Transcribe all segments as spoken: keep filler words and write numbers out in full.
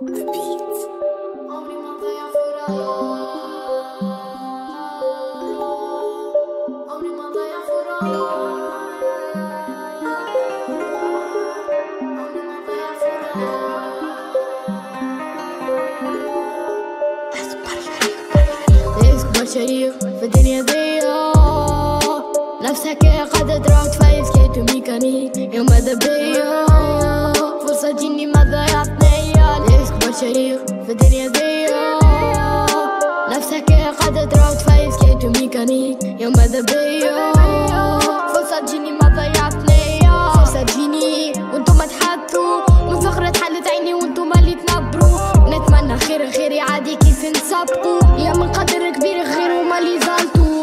عمري ما ضيع فراق، عمري ما ضيع فراق، عمري ما ضيع فراق. اسكبر شريف في الدنيا دي، نفسك قاعدة دراك فايف سكيت وميكانيك يوم ماذا بيا فرصة تجيني ما ضيعتني. اسكبر شريف في الدنيا دي، نفسك قاعدة دراك فايف سكيت وميكانيك يوم ماذا بيا فرصة تجيني ما ضيعتني. فرصة تجيني وانتو ما تحطوا من فخرة حلت عيني وانتو ما اللي تنبروا. نتمنى خير خيري عادي كيف نسبقوا، يا من قدر كبير غير وما اللي زالتوا.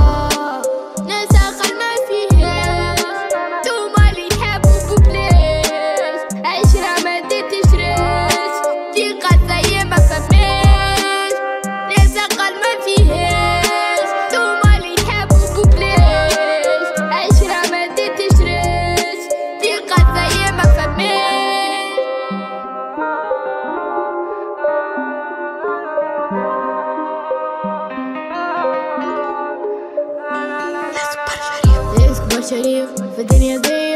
شريف في الدنيا دي،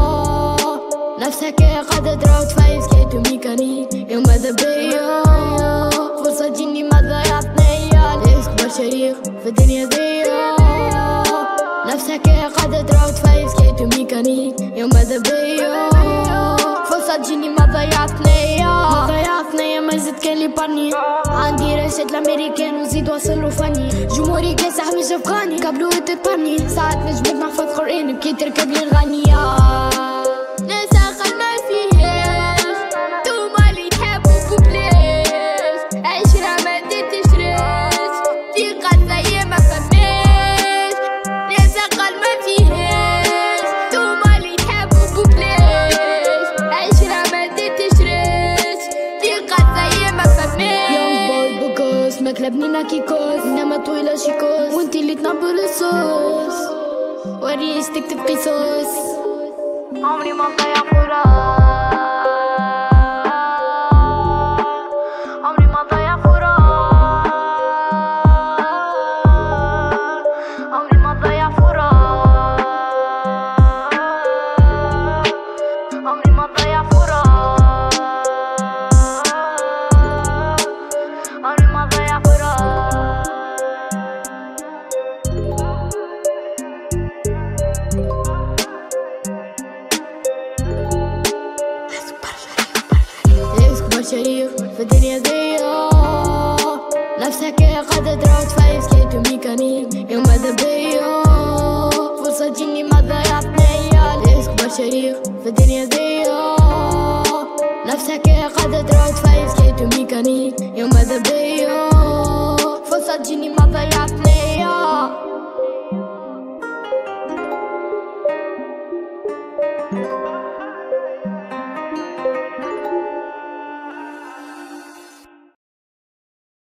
نفسك قاعدة دراك فايف سكيت وميكانيك يوم ماذا بيا فرصة تجيني ما ضيعتني. اسكبر شريف في الدنيا دي، نفسك قاعدة دراك فايف سكيت وميكانيك يوم ماذا بيا فرصة تجيني ما ضيعتني. ما ضيعتني ما زدت كان لي بارني، عندي رشة الامريكان وزيد واصل فني. جمهوري كاسح مش افغاني قبلو تتبرني، ساعات نجبد نحفظ قرآن بكي تركب لي الغنية. ناس اقل ما فيهاش توما اللي تحبوا ببلاش، عشرة ما ديتش راس ثقة زي ما فماش. ناس اقل ما فيهاش توما اللي تحبوا ببلاش، عشرة ما ديتش راس ثقة زي ما فماش. يوم بوي بوكوس مكلبني ناكي كوس، انما طويلة شيكوس وانتي اللي تنبر الصوص. وريش تكتب قصص، عمري ما ضيع فراق، عمري ما ضيع فراق، عمري ما ضيع فراق، عمري ما ضيع فراق، عمري ما ضيع فراق. شريف في الدنيا دي، نفسك قاعدة دراك فايف سكيت وميكانيك يوم ماذا بيا فرصة تجيني ما ضيعتني. اسكبر شريف في الدنيا دي، نفسك قاعدة دراك فايف سكيت وميكانيك يوم ماذا بيا